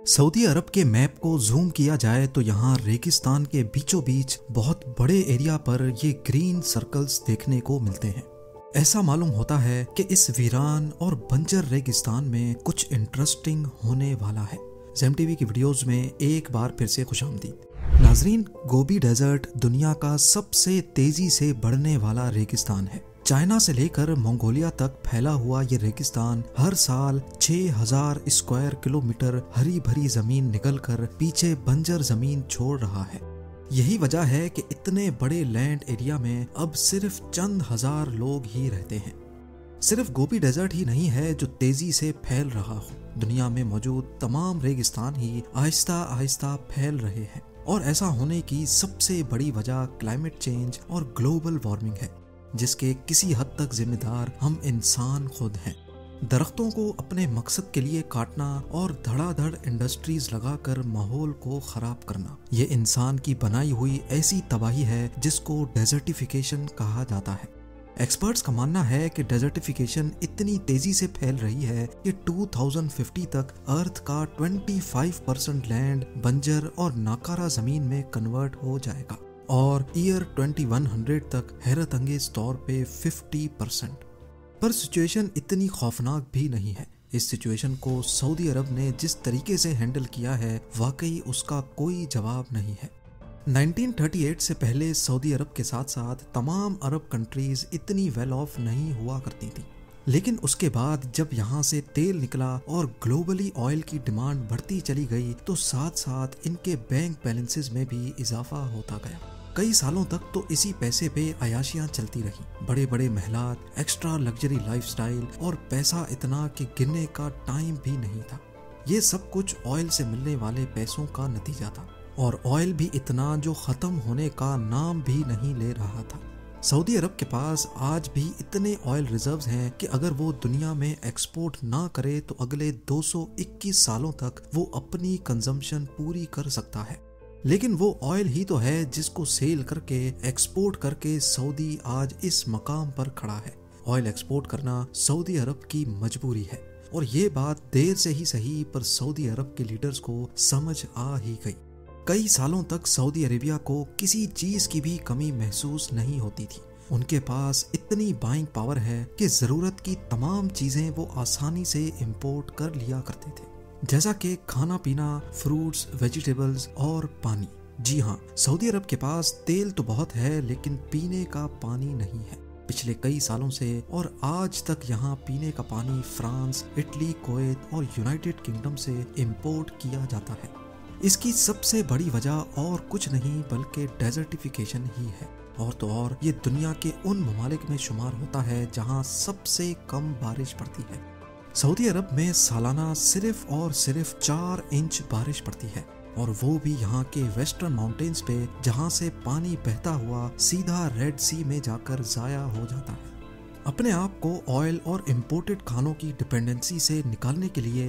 Saudi अरब के map को zoom किया जाए तो यहाँ रेगिस्तान के बीचों बीच बहुत बड़े एरिया पर ये ग्रीन सर्कल्स देखने को मिलते हैं। ऐसा मालूम होता है कि इस वीरान और बंजर रेगिस्तान में कुछ इंटरेस्टिंग होने वाला है। ज़ेम टीवी की वीडियोस में एक बार फिर से खुशामदीद। नाजरीन, गोबी डेजर्ट दुनिया का सबसे तेजी से बढ़ने वाला रेगिस्तान है। चाइना से लेकर मंगोलिया तक फैला हुआ ये रेगिस्तान हर साल 6000 स्क्वायर किलोमीटर हरी भरी जमीन निकलकर पीछे बंजर जमीन छोड़ रहा है। यही वजह है कि इतने बड़े लैंड एरिया में अब सिर्फ चंद हजार लोग ही रहते हैं। सिर्फ गोबी डेजर्ट ही नहीं है जो तेजी से फैल रहा हो, दुनिया में मौजूद तमाम रेगिस्तान ही आहिस्ता आहिस्ता फैल रहे हैं। और ऐसा होने की सबसे बड़ी वजह क्लाइमेट चेंज और ग्लोबल वार्मिंग है, जिसके किसी हद तक जिम्मेदार हम इंसान खुद हैं। दरख्तों को अपने मकसद के लिए काटना और धड़ाधड़ इंडस्ट्रीज लगाकर माहौल को खराब करना, ये इंसान की बनाई हुई ऐसी तबाही है जिसको डेजर्टिफिकेशन कहा जाता है। एक्सपर्ट्स का मानना है कि डेजर्टिफिकेशन इतनी तेजी से फैल रही है कि 2050 तक अर्थ का 25% लैंड बंजर और नाकारा जमीन में कन्वर्ट हो जाएगा और ईयर 2100 तक हैरत अंगेज तौर पे 50%। पर सिचुएशन इतनी खौफनाक भी नहीं है। इस सिचुएशन को सऊदी अरब ने जिस तरीके से हैंडल किया है, वाकई उसका कोई जवाब नहीं है। 1938 से पहले सऊदी अरब के साथ साथ तमाम अरब कंट्रीज इतनी वेल ऑफ नहीं हुआ करती थी, लेकिन उसके बाद जब यहाँ से तेल निकला और ग्लोबली ऑयल की डिमांड बढ़ती चली गई तो साथ साथ इनके बैंक बैलेंसेस में भी इजाफा होता गया। कई सालों तक तो इसी पैसे पे अयाशियां चलती रही। बड़े बड़े महलात, एक्स्ट्रा लग्जरी लाइफस्टाइल और पैसा इतना कि गिनने का टाइम भी नहीं था। ये सब कुछ ऑयल से मिलने वाले पैसों का नतीजा था, और ऑयल भी इतना जो खत्म होने का नाम भी नहीं ले रहा था। सऊदी अरब के पास आज भी इतने ऑयल रिजर्व्स हैं कि अगर वो दुनिया में एक्सपोर्ट ना करे तो अगले 221 सालों तक वो अपनी कंजम्पशन पूरी कर सकता है। लेकिन वो ऑयल ही तो है जिसको सेल करके, एक्सपोर्ट करके सऊदी आज इस मकाम पर खड़ा है। ऑयल एक्सपोर्ट करना सऊदी अरब की मजबूरी है, और ये बात देर से ही सही पर सऊदी अरब के लीडर्स को समझ आ ही गई। कई सालों तक सऊदी अरेबिया को किसी चीज की भी कमी महसूस नहीं होती थी। उनके पास इतनी बाइंग पावर है कि जरूरत की तमाम चीजें वो आसानी से इंपोर्ट कर लिया करते थे, जैसा कि खाना पीना, फ्रूट्स, वेजिटेबल्स और पानी। जी हाँ, सऊदी अरब के पास तेल तो बहुत है लेकिन पीने का पानी नहीं है। पिछले कई सालों से और आज तक यहाँ पीने का पानी फ्रांस, इटली, कुवैत और यूनाइटेड किंगडम से इंपोर्ट किया जाता है। इसकी सबसे बड़ी वजह और कुछ नहीं बल्कि डेजर्टिफिकेशन ही है। और तो और ये दुनिया के उन ममालिक में शुमार होता है जहाँ सबसे कम बारिश पड़ती है। सऊदी अरब में सालाना सिर्फ और सिर्फ 4 इंच बारिश पड़ती है, और वो भी यहाँ के वेस्टर्न माउंटेन्स पे, जहाँ से पानी बहता हुआ सीधा रेड सी में जाकर जाया हो जाता है। अपने आप को ऑयल और इम्पोर्टेड खानों की डिपेंडेंसी से निकालने के लिए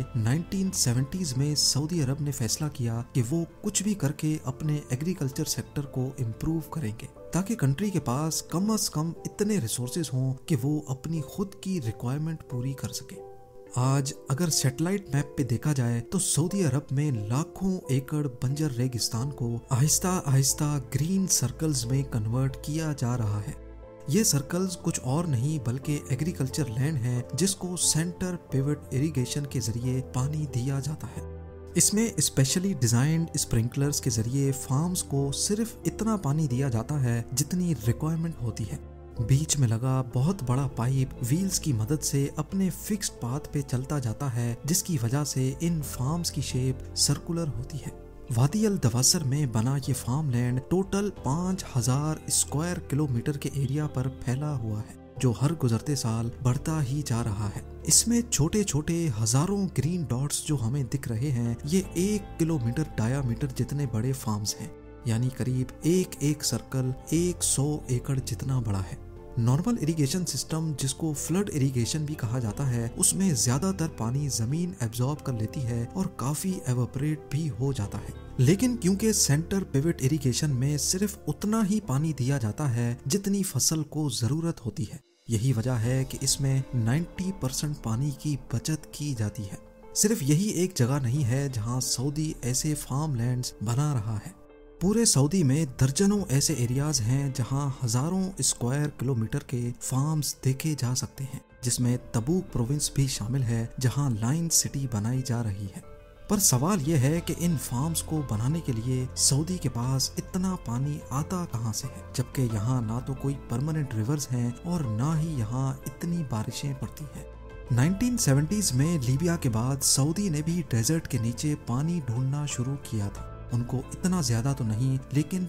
1970s में सऊदी अरब ने फैसला किया कि वो कुछ भी करके अपने एग्रीकल्चर सेक्टर को इम्प्रूव करेंगे, ताकि कंट्री के पास कम से कम इतने रिसोर्सेज हों कि वो अपनी खुद की रिक्वायरमेंट पूरी कर सके। आज अगर सैटेलाइट मैप पे देखा जाए तो सऊदी अरब में लाखों एकड़ बंजर रेगिस्तान को आहिस्ता आहिस्ता ग्रीन सर्कल्स में कन्वर्ट किया जा रहा है। ये सर्कल्स कुछ और नहीं बल्कि एग्रीकल्चर लैंड है जिसको सेंटर पिवट इरिगेशन के जरिए पानी दिया जाता है। इसमें स्पेशली डिजाइन्ड स्प्रिंकलर्स के जरिए फार्म्स को सिर्फ इतना पानी दिया जाता है जितनी रिक्वायरमेंट होती है। बीच में लगा बहुत बड़ा पाइप व्हील्स की मदद से अपने फिक्स्ड पाथ पे चलता जाता है, जिसकी वजह से इन फार्म्स की शेप सर्कुलर होती है। वादी अल दवासर में बना ये farm land total 5000 square kilometer के एरिया पर फैला हुआ है, जो हर गुजरते साल बढ़ता ही जा रहा है। इसमें छोटे छोटे हजारों ग्रीन डॉट्स जो हमें दिख रहे हैं, ये 1 किलोमीटर डायामीटर जितने बड़े फार्म्स हैं, यानी करीब एक सर्कल 100 एकड़ जितना बड़ा है। नॉर्मल इरिगेशन सिस्टम, जिसको फ्लड इरिगेशन भी कहा जाता है, उसमें ज्यादातर पानी जमीन एब्जॉर्ब कर लेती है और काफी एवापोरेट भी हो जाता है। लेकिन क्योंकि सेंटर पिवट इरिगेशन में सिर्फ उतना ही पानी दिया जाता है जितनी फसल को जरूरत होती है, यही वजह है कि इसमें 90% पानी की बचत की जाती है। सिर्फ यही एक जगह नहीं है जहां सऊदी ऐसे फार्म लैंड्स बना रहा है। पूरे सऊदी में दर्जनों ऐसे एरियाज हैं जहां हजारों स्क्वायर किलोमीटर के फार्म्स देखे जा सकते हैं, जिसमें तबूक प्रोविंस भी शामिल है जहां लाइन सिटी बनाई जा रही है। पर सवाल यह है कि इन फार्म्स को बनाने के लिए सऊदी के पास इतना पानी आता कहां से है, जबकि यहाँ ना तो कोई परमानेंट रिवर्स हैं और ना ही यहाँ इतनी बारिशें पड़ती है। 1970s में लीबिया के बाद सऊदी ने भी डेजर्ट के नीचे पानी ढूंढना शुरू किया था। उनको इतना ज्यादा तो नहीं, लेकिन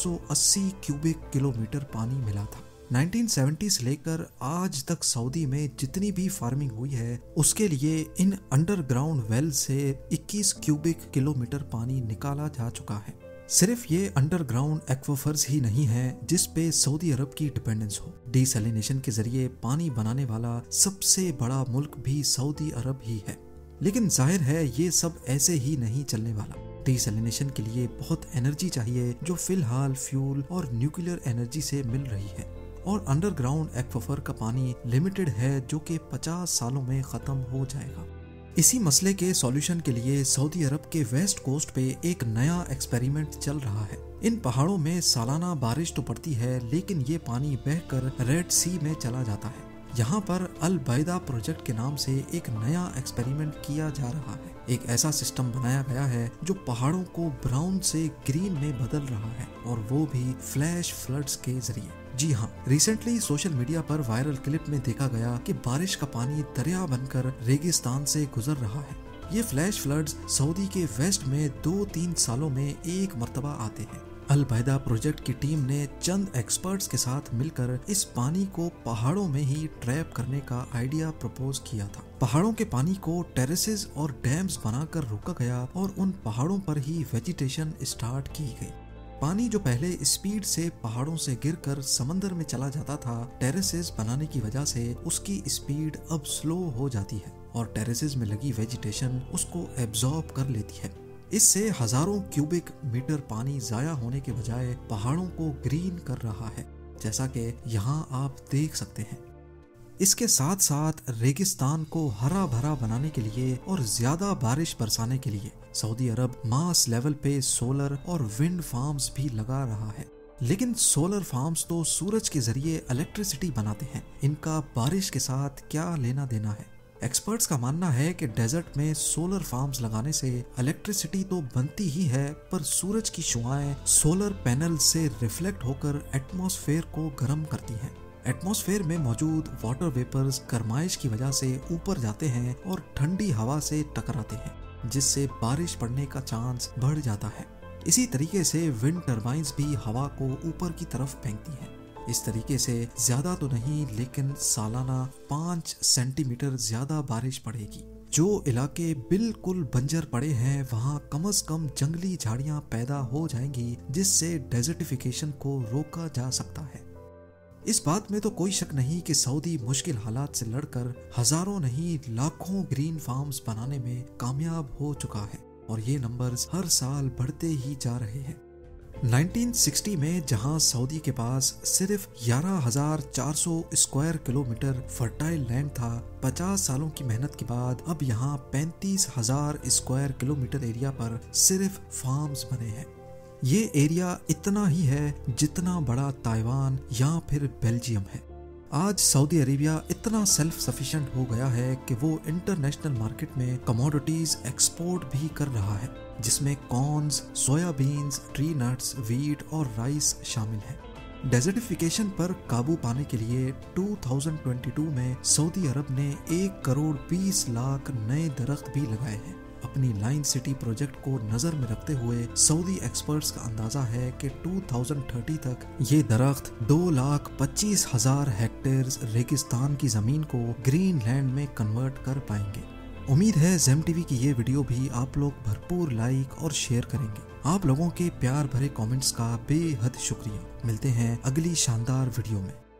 480 क्यूबिक किलोमीटर पानी मिला था। 1970 से लेकर आज तक सऊदी में जितनी भी फार्मिंग हुई है उसके लिए इन अंडरग्राउंड वेल से 21 क्यूबिक किलोमीटर पानी निकाला जा चुका है। सिर्फ ये अंडरग्राउंड एक्वाफर्स ही नहीं है जिस पे सऊदी अरब की डिपेंडेंस हो। डिसैलिनेशन के जरिए पानी बनाने वाला सबसे बड़ा मुल्क भी सऊदी अरब ही है। लेकिन जाहिर है ये सब ऐसे ही नहीं चलने वाला। डिसैलिनेशन के लिए बहुत एनर्जी चाहिए जो फिलहाल फ्यूल और न्यूक्लियर एनर्जी से मिल रही है, और अंडरग्राउंड एक्वाफर का पानी लिमिटेड है जो कि 50 सालों में खत्म हो जाएगा। इसी मसले के सॉल्यूशन के लिए सऊदी अरब के वेस्ट कोस्ट पे एक नया एक्सपेरिमेंट चल रहा है। इन पहाड़ों में सालाना बारिश तो पड़ती है, लेकिन ये पानी बहकर रेड सी में चला जाता है। यहाँ पर अल बैदा प्रोजेक्ट के नाम से एक नया एक्सपेरिमेंट किया जा रहा है। एक ऐसा सिस्टम बनाया गया है जो पहाड़ों को ब्राउन से ग्रीन में बदल रहा है, और वो भी फ्लैश फ्लड्स के जरिए। जी हाँ, रिसेंटली सोशल मीडिया पर वायरल क्लिप में देखा गया कि बारिश का पानी दरिया बनकर रेगिस्तान से गुजर रहा है। ये फ्लैश फ्लड्स सऊदी के वेस्ट में 2-3 सालों में एक मर्तबा आते हैं। अल बैदा प्रोजेक्ट की टीम ने चंद एक्सपर्ट्स के साथ मिलकर इस पानी को पहाड़ों में ही ट्रैप करने का आइडिया प्रपोज किया था। पहाड़ों के पानी को टेरेसेस और डैम्स बनाकर रोका गया और उन पहाड़ों पर ही वेजिटेशन स्टार्ट की गई। पानी जो पहले स्पीड से पहाड़ों से गिरकर समंदर में चला जाता था, टेरेसेस बनाने की वजह से उसकी स्पीड अब स्लो हो जाती है और टेरेसेस में लगी वेजिटेशन उसको एब्जॉर्ब कर लेती है। इससे हजारों क्यूबिक मीटर पानी जाया होने के बजाय पहाड़ों को ग्रीन कर रहा है, जैसा कि यहाँ आप देख सकते हैं। इसके साथ साथ रेगिस्तान को हरा भरा बनाने के लिए और ज्यादा बारिश बरसाने के लिए सऊदी अरब मास लेवल पे सोलर और विंड फार्म्स भी लगा रहा है। लेकिन सोलर फार्म्स तो सूरज के जरिए इलेक्ट्रिसिटी बनाते हैं, इनका बारिश के साथ क्या लेना देना है। एक्सपर्ट्स का मानना है कि डेजर्ट में सोलर फार्म्स लगाने से इलेक्ट्रिसिटी तो बनती ही है, पर सूरज की शुआएं सोलर पैनल से रिफ्लेक्ट होकर एटमॉस्फेयर को गर्म करती हैं। एटमॉस्फेयर में मौजूद वाटर वेपर्स गर्माइश की वजह से ऊपर जाते हैं और ठंडी हवा से टकराते हैं, जिससे बारिश पड़ने का चांस बढ़ जाता है। इसी तरीके से विंड टर्बाइंस भी हवा को ऊपर की तरफ फेंकती हैं। इस तरीके से ज्यादा तो नहीं, लेकिन सालाना 5 सेंटीमीटर ज्यादा बारिश पड़ेगी। जो इलाके बिल्कुल बंजर पड़े हैं वहाँ कम से कम जंगली झाड़ियाँ पैदा हो जाएंगी, जिससे डेजर्टिफिकेशन को रोका जा सकता है। इस बात में तो कोई शक नहीं कि सऊदी मुश्किल हालात से लड़कर हजारों नहीं लाखों ग्रीन फार्म्स बनाने में कामयाब हो चुका है, और ये नंबर्स हर साल बढ़ते ही जा रहे हैं। 1960 में जहां सऊदी के पास सिर्फ 11,400 स्क्वायर किलोमीटर फर्टाइल लैंड था, 50 सालों की मेहनत के बाद अब यहां 35,000 स्क्वायर किलोमीटर एरिया पर सिर्फ फार्म्स बने हैं। ये एरिया इतना ही है जितना बड़ा ताइवान या फिर बेल्जियम है। आज सऊदी अरेबिया इतना सेल्फ सफिशिएंट हो गया है कि वो इंटरनेशनल मार्केट में कमोडिटीज एक्सपोर्ट भी कर रहा है, जिसमें corns, soybeans, tree nuts, wheat और राइस शामिल है। डेजर्टिफिकेशन पर काबू पाने के लिए 2022 में सऊदी अरब ने 1 करोड़ 20 लाख नए दरख्त भी लगाए हैं। अपनी लाइन सिटी प्रोजेक्ट को नजर में रखते हुए सऊदी एक्सपर्ट्स का अंदाजा है कि 2030 तक ये दरख्त 2,25,000 हेक्टेयर रेगिस्तान की जमीन को ग्रीन लैंड में कन्वर्ट कर पाएंगे। उम्मीद है ज़ेम टीवी की ये वीडियो भी आप लोग भरपूर लाइक और शेयर करेंगे। आप लोगों के प्यार भरे कमेंट्स का बेहद शुक्रिया। मिलते हैं अगली शानदार वीडियो में।